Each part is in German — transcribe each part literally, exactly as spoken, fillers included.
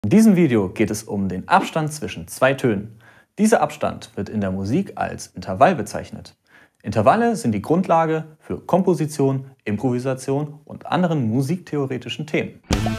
In diesem Video geht es um den Abstand zwischen zwei Tönen. Dieser Abstand wird in der Musik als Intervall bezeichnet. Intervalle sind die Grundlage für Komposition, Improvisation und anderen musiktheoretischen Themen.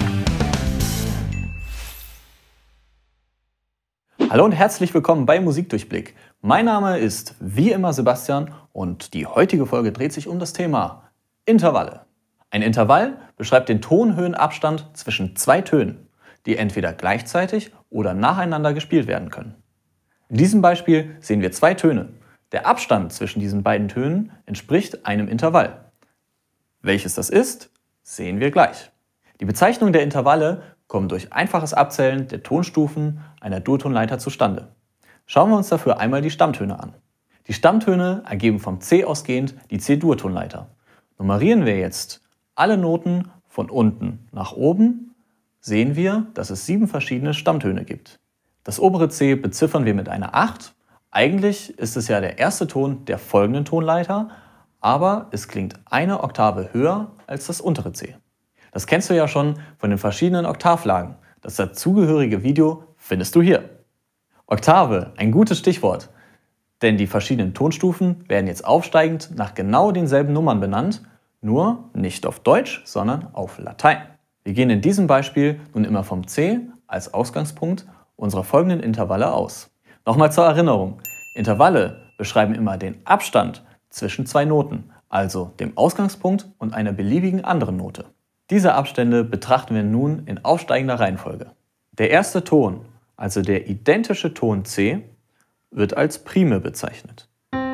Hallo und herzlich willkommen bei Musikdurchblick. Mein Name ist wie immer Sebastian und die heutige Folge dreht sich um das Thema Intervalle. Ein Intervall beschreibt den Tonhöhenabstand zwischen zwei Tönen, die entweder gleichzeitig oder nacheinander gespielt werden können. In diesem Beispiel sehen wir zwei Töne. Der Abstand zwischen diesen beiden Tönen entspricht einem Intervall. Welches das ist, sehen wir gleich. Die Bezeichnung der Intervalle kommt durch einfaches Abzählen der Tonstufen einer Durtonleiter zustande. Schauen wir uns dafür einmal die Stammtöne an. Die Stammtöne ergeben vom C ausgehend die C-Dur-Tonleiter. Nummerieren wir jetzt alle Noten von unten nach oben, sehen wir, dass es sieben verschiedene Stammtöne gibt. Das obere C beziffern wir mit einer acht. Eigentlich ist es ja der erste Ton der folgenden Tonleiter, aber es klingt eine Oktave höher als das untere C. Das kennst du ja schon von den verschiedenen Oktavlagen. Das dazugehörige Video findest du hier. Oktave, ein gutes Stichwort, denn die verschiedenen Tonstufen werden jetzt aufsteigend nach genau denselben Nummern benannt, nur nicht auf Deutsch, sondern auf Latein. Wir gehen in diesem Beispiel nun immer vom C als Ausgangspunkt unserer folgenden Intervalle aus. Nochmal zur Erinnerung, Intervalle beschreiben immer den Abstand zwischen zwei Noten, also dem Ausgangspunkt und einer beliebigen anderen Note. Diese Abstände betrachten wir nun in aufsteigender Reihenfolge. Der erste Ton, also der identische Ton C, wird als Prime bezeichnet.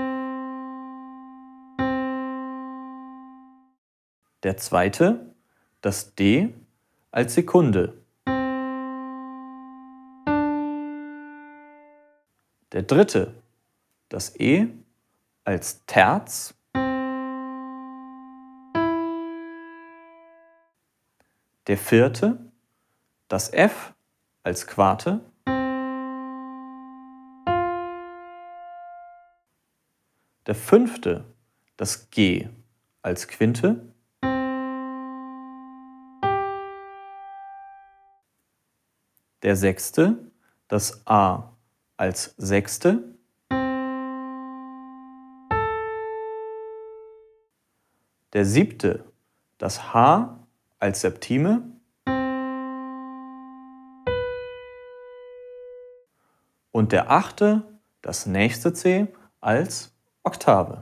Der zweite, das D, als Sekunde. Der dritte, das E, als Terz. Der vierte, das F, als Quarte. Der fünfte, das G, als Quinte. Der sechste, das A, als Sechste. Der siebte, das H, als Septime. Und der achte, das nächste C, als Oktave.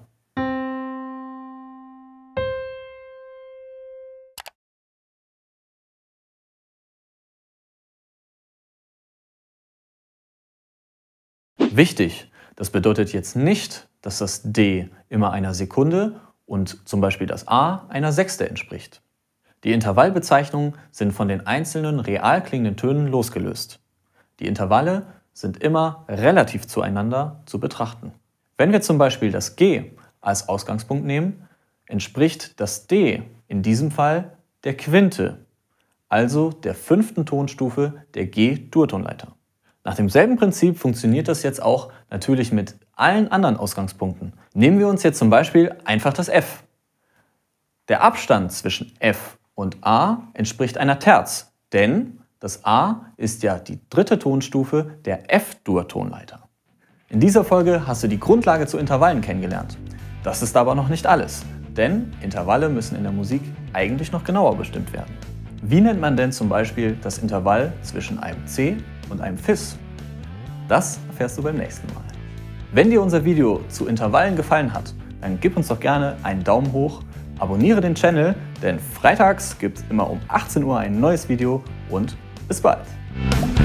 Wichtig, das bedeutet jetzt nicht, dass das D immer einer Sekunde und zum Beispiel das A einer Sechste entspricht. Die Intervallbezeichnungen sind von den einzelnen real klingenden Tönen losgelöst. Die Intervalle sind immer relativ zueinander zu betrachten. Wenn wir zum Beispiel das G als Ausgangspunkt nehmen, entspricht das D in diesem Fall der Quinte, also der fünften Tonstufe der G-Dur-Tonleiter. Nach demselben Prinzip funktioniert das jetzt auch natürlich mit allen anderen Ausgangspunkten. Nehmen wir uns jetzt zum Beispiel einfach das F. Der Abstand zwischen F und A entspricht einer Terz, denn das A ist ja die dritte Tonstufe der F-Dur-Tonleiter. In dieser Folge hast du die Grundlage zu Intervallen kennengelernt. Das ist aber noch nicht alles, denn Intervalle müssen in der Musik eigentlich noch genauer bestimmt werden. Wie nennt man denn zum Beispiel das Intervall zwischen einem C und einem Fis? Das erfährst du beim nächsten Mal. Wenn dir unser Video zu Intervallen gefallen hat, dann gib uns doch gerne einen Daumen hoch, abonniere den Channel, denn freitags gibt es immer um achtzehn Uhr ein neues Video und bis bald!